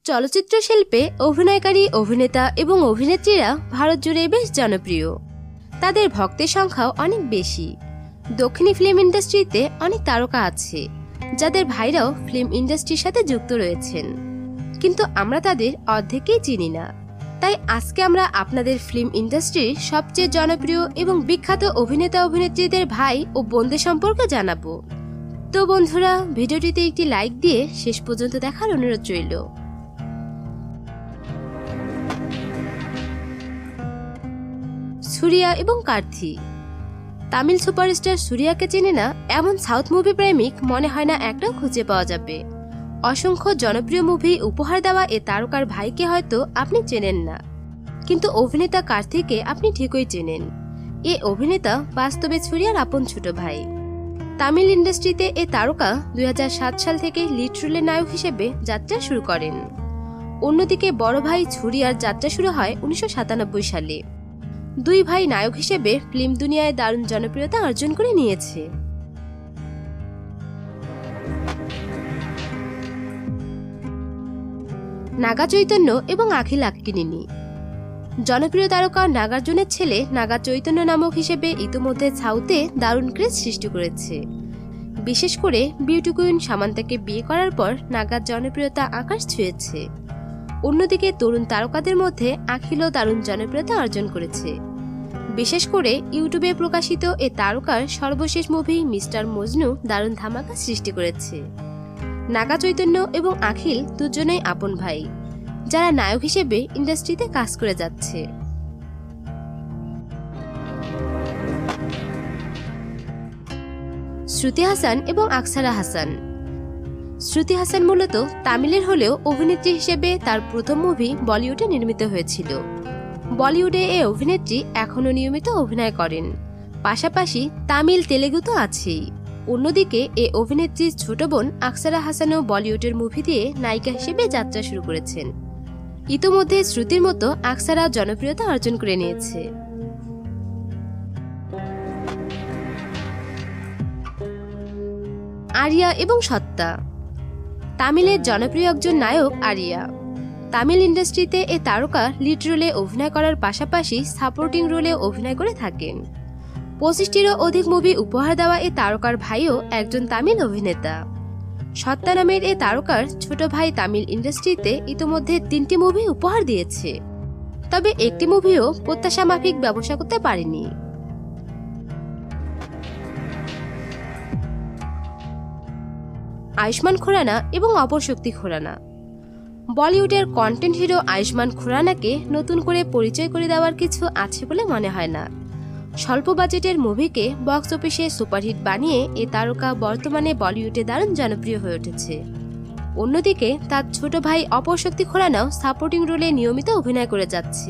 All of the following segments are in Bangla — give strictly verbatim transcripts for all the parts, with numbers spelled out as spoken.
চলচ্চিত্র শিল্পে অভিনয়কারী অভিনেতা এবং অভিনেত্রীরা ভারত জুড়ে বেশ জনপ্রিয়। তাদের ভক্তের সংখ্যাও অনেক বেশি। দক্ষিণী ফিল্ম ইন্ডাস্ট্রিতে অনেক তারকা আছে যাদের ভাইরাও ফিল্ম ইন্ডাস্ট্রির সাথে যুক্ত রয়েছেন, কিন্তু আমরা তাদের অর্ধেকই চিনি না। তাই আজকে আমরা আপনাদের ফিল্ম ইন্ডাস্ট্রির সবচেয়ে জনপ্রিয় এবং বিখ্যাত অভিনেতা অভিনেত্রীদের ভাই ও বোনদের সম্পর্কে জানাবো। তো বন্ধুরা, ভিডিওটিতে একটি লাইক দিয়ে শেষ পর্যন্ত দেখার অনুরোধ রইল। সুরিয়া এবং কার্থি। তামিল সুপারস্টার সুরিয়াকে চেনে না এমন সাউথ মুভি প্রেমিক মনে হয় না একটাও খুঁজে পাওয়া যাবে। অসংখ্য জনপ্রিয় মুভি উপহার দেওয়া এ তারকার ভাইকে হয়তো আপনি চেনেন না, কিন্তু অভিনেতা কার্থিকে আপনি ঠিকই চেনেন। এ অভিনেতা বাস্তবে সুরিয়ার আপন ছোট ভাই। তামিল ইন্ডাস্ট্রিতে এ তারকা দুই হাজার সাত সাল থেকে লিড রোলের নায়ক হিসেবে যাত্রা শুরু করেন। অন্যদিকে বড় ভাই সুরিয়ার যাত্রা শুরু হয় উনিশশো সাতানব্বই সালে। দুই ভাই নায়ক হিসেবে ফিল্ম দুনিয়ায় দারুণ জনপ্রিয়তা অর্জন করে নিয়েছে। নাগা চৈতন্য এবং আখিল আক্কিনেনি। জনপ্রিয় তারকা নাগার্জুনের ছেলে নাগা চৈতন্য নামক হিসেবে ইতিমধ্যে সাউথে দারুণ ক্রেজ সৃষ্টি করেছে। বিশেষ করে বিউটি কুইন সামান্তাকে বিয়ে করার পর নাগার জনপ্রিয়তা আকাশ ছুঁয়েছে। অন্যদিকে তরুণ তারকাদের মধ্যে আখিলও দারুণ জনপ্রিয়তা অর্জন করেছে। বিশেষ করে ইউটিউবে প্রকাশিত এ তারকার সর্বশেষ মুভি মিস্টার মজনু দারুণ ধামাকা সৃষ্টি করেছে। নাগা চৈতন্য এবং আখিল দুজনেই আপন ভাই, যারা নায়ক হিসেবে ইন্ডাস্ট্রিতে কাজ করে যাচ্ছে। শ্রুতি হাসান এবং আকসারা হাসান। শ্রুতি হাসান মূলত তামিলের হলেও অভিনেত্রী হিসেবে তার প্রথম মুভি বলিউডে নির্মিত হয়েছিল। বলিউডে এ অভিনেত্রী এখনও নিয়মিত অভিনয় করেন, পাশাপাশি তামিল তেলেগু তো আছেই। অন্যদিকে এ অভিনেত্রীর ছোট বোন আকসারা হাসানও বলিউডের মুভি দিয়ে নায়িকা হিসেবে যাত্রা শুরু করেছেন। ইতোমধ্যে শ্রুতির মতো আকসারা জনপ্রিয়তা অর্জন করে নিয়েছে। আরিয়া এবং সত্তা। তামিলের জনপ্রিয় একজন নায়ক আরিয়া। তামিল ইন্ডাস্ট্রিতে এ তারকা লিড রোলে অভিনয় করার পাশাপাশি সাপোর্টিং রোলে অভিনয় করে থাকেন। পঁচিশটিরও অধিক মুভি উপহার দেওয়া এ তারকার ভাইও একজন তামিল অভিনেতা। সত্তা নামের এ তারকার ছোট ভাই তামিল ইন্ডাস্ট্রিতে ইতোমধ্যে তিনটি মুভি উপহার দিয়েছে, তবে একটি মুভিও প্রত্যাশা মাফিক ব্যবসা করতে পারেনি। আয়ুষ্মান খুরানা এবং অপরশক্তি খুরানা। বলিউডের কন্টেন্ট হিরো আয়ুষ্মান খুরানাকে নতুন করে পরিচয় করে দেওয়ার কিছু আছে বলে মনে হয় না। স্বল্প বাজেটের মুভিকে বক্স অফিসে সুপারহিট বানিয়ে এ তারকা বর্তমানে বলিউডে দারুণ জনপ্রিয় হয়ে উঠেছে। অন্যদিকে তার ছোট ভাই অপরশক্তি খুরানাও সাপোর্টিং রোলে নিয়মিত অভিনয় করে যাচ্ছে।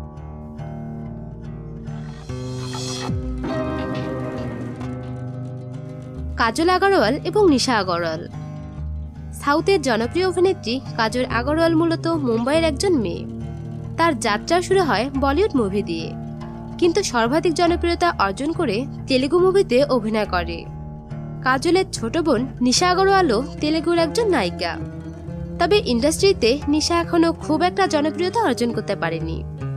কাজল আগরওয়াল এবং নিশা আগরওয়াল। সাউথের জনপ্রিয় অভিনেত্রী কাজল আগরওয়াল মূলত মুম্বাইয়ের একজন মেয়ে। তার যাত্রা শুরু হয় বলিউড মুভি দিয়ে, কিন্তু সর্বাধিক জনপ্রিয়তা অর্জন করে তেলেগু মুভিতে অভিনয় করে। কাজলের ছোট বোন নিশা আগরওয়ালও তেলেগুর একজন নায়িকা, তবে ইন্ডাস্ট্রিতে নিশা এখনো খুব একটা জনপ্রিয়তা অর্জন করতে পারেনি।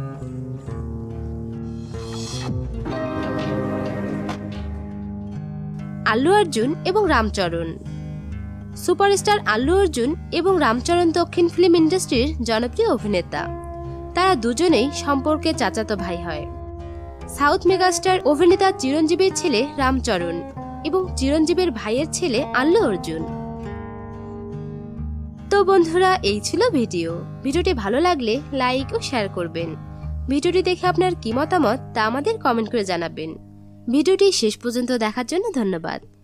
আল্লু অর্জুন এবং রামচরণ। সুপারস্টার আল্লু অর্জুন এবং রামচরণ দক্ষিণ ফিল্ম ইন্ডাস্ট্রির জনপ্রিয় অভিনেতা। তারা দুজনেই সম্পর্কে চাচাতো ভাই হয়। সাউথ মেগাস্টার অভিনেতা চিরঞ্জীবীর ছেলে রামচরণ এবং চিরঞ্জীবীর ভাইয়ের ছেলে আল্লু অর্জুন। তো বন্ধুরা, এই ছিল ভিডিও। ভিডিওটি ভালো লাগলে লাইক ও শেয়ার করবেন। ভিডিওটি দেখে আপনার কি মতামত তা আমাদের কমেন্ট করে জানাবেন। ভিডিওটি শেষ পর্যন্ত দেখার জন্য ধন্যবাদ।